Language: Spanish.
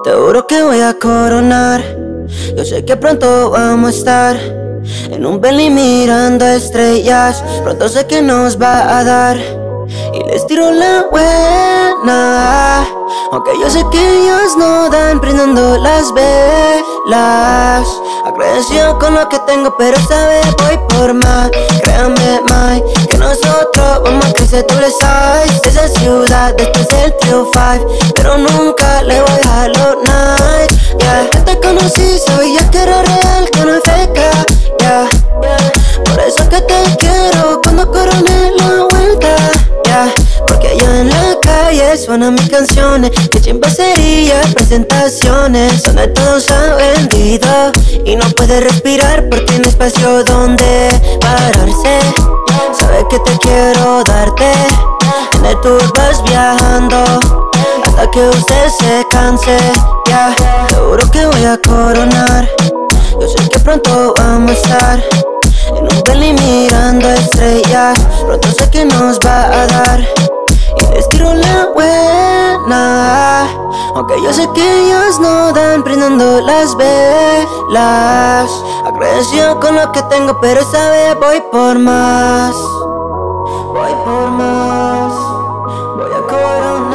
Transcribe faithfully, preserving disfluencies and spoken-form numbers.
Te juro que voy a coronar. Yo sé que pronto vamos a estar en un Bentley mirando estrellas. Pronto sé que nos va a dar y les tiro la buena. Aunque yo sé que ellos no dan, prendiendo las velas. Agradecido con lo que tengo, pero esta vez voy por más. Créanme, Mike, que nosotros vamos a crecer doble size. De esa ciudad, después del Trio Five, pero nunca le voy a los nights. Yeah, que te conocí, sabía que era real, que no es feca. Yeah, por eso que te quiero cuando coroné la vuelta. Yeah, porque allá en la calle suenan mis canciones, que siempre sería presentaciones donde todo se ha vendido y no puede respirar porque no hay espacio donde pararse. Sabes que te quiero darte, en el tour vas viajando hasta que usted se canse. Ya, yeah, seguro que voy a coronar. Yo sé que pronto vamos a estar en un Bentley mirando estrellas. Pronto sé que nos va a dar y les tiro la buena. Aunque yo sé que ellos no dan, prendiendo las velas. Agradecido con lo que tengo, pero esta vez voy por más. Voy por más. Voy a coronar.